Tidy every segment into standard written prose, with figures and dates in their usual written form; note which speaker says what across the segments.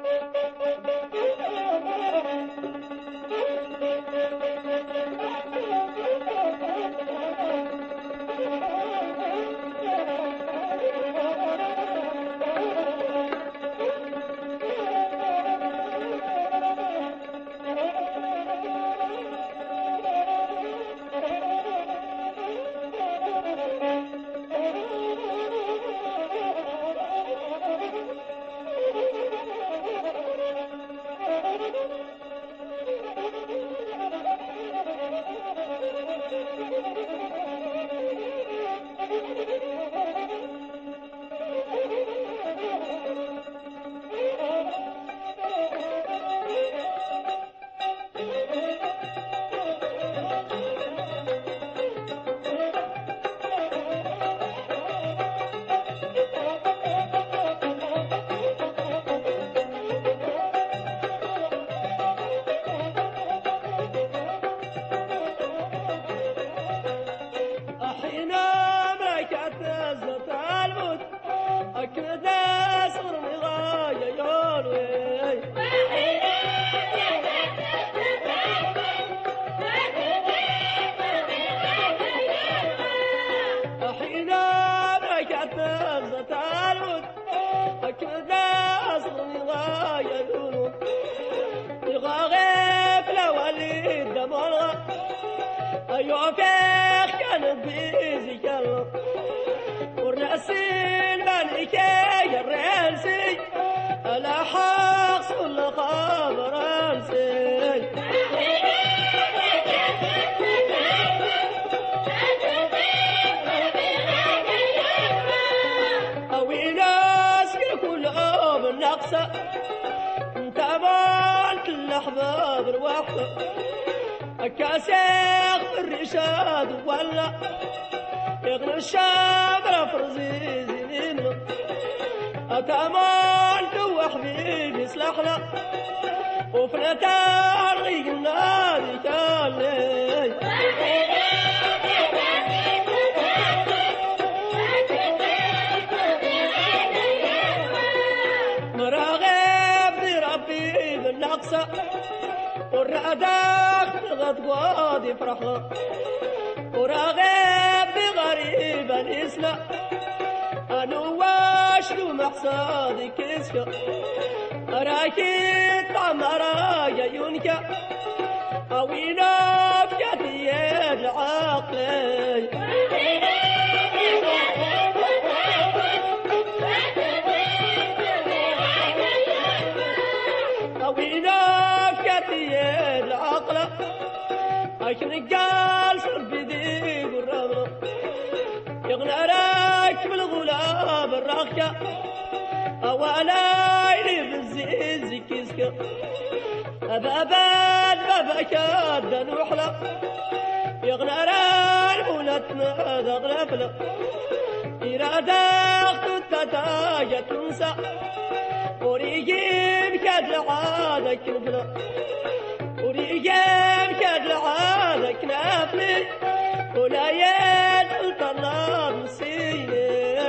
Speaker 1: أيوة فيك كان بيزي كلو ورنسين بانيكي الرنسي ألا حقص ولا خبر أنسي أوي ناس كلهم بالنقصة انت بانت الأحباب الوحدة كاسيخ الرشاد ولا يغنى الشابرة فرزيزي منه أتامان تو حبيبي سلحنا وفنا تارغي النادي كالي مراغب دي ربي بالنقصة والرأداك غض يفرح له وراغب بغريب الإسلام أنا واشلو محصادي كسكا أراكي طعم أرايا ينكا أوينا بكاتي العقلي أوينا بكاتي العقل عشان قال شرب يديك والرمل يغنى راكب الغلاب الرخية أولايلي بالزيز كيسكا أبابات بابا كاد نوحلة يغنى راك ولتنا ذا غلفلة إرادة تتاجة تنسى وريجيب كاد لعادك نفلة وريجيب كاد لعادك نفلي ولا يدخل طلاب مسيني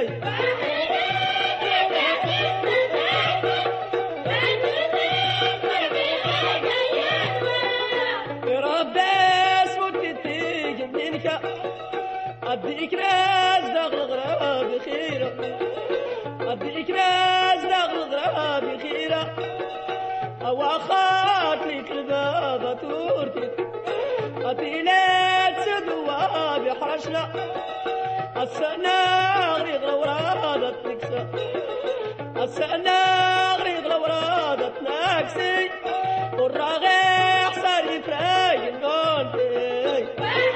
Speaker 1: يا رب اسمك تيجي منك أديك ناس داخل غراب خيرة أديك ناس داخل غراب خيرة أو أخاطلك الباب تورتي أطيلات سدوا بحرشنا السناغري غورادة نكسة السناغري غورادة نكسي والراغي حصاري فراي النونتي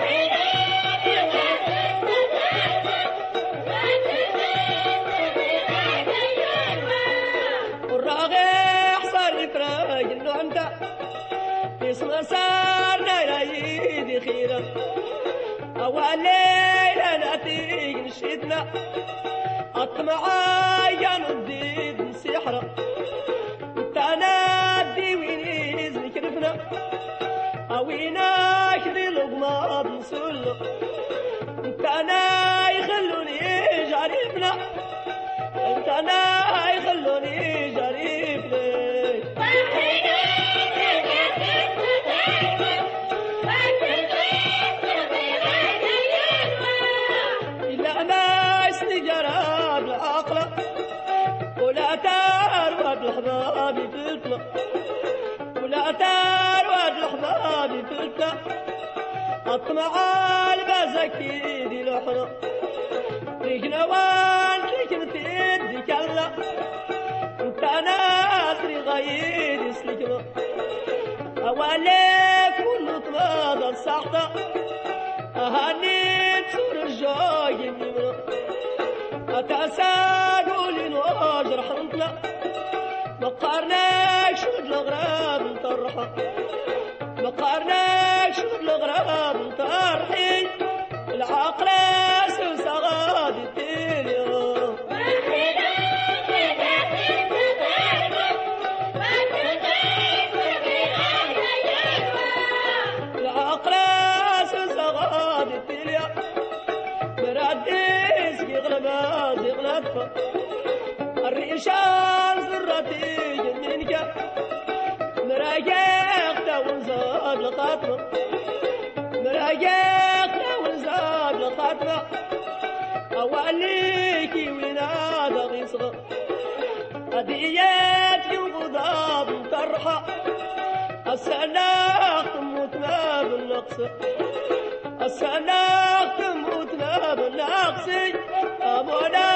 Speaker 1: والراغي حصاري فراي النونتي اسم صارنا رايدي خيرا أول ليلة نأتي نشيدنا أطمعايا نديد نسيحرا تنادي وين إذن كرفنا أوينا كذي لقماض نسولو تنا يخلوني جريفنا تنا يخلوني جريفنا ولا ترواد الحباب تلتنا ولا ترواد الحباب تلتنا اطمع البزكي دي لحنا ريقنا وان لكن تدي كلا انت ناصري غير يسلكنا اواليك ونطماد الساحة اهانيت سور الجاي منا اتاساقوا لي نواجر حنطلع مقارناك شد الغراب نطرحه مقارناك شد الغراب نطرحي العقل سوس غادي تيليو العقل سوس غادي تيليو مراديس يغلب يغلب الريشان زرتي جنينك مراجع داون زاد لقاطمه مراجع داون زاد لقاطمه أوليكي ولاد غيصغر هديات وغضاب طرحة السناق تموت ما بالنقص السناق تموت ما بالنقص أبونا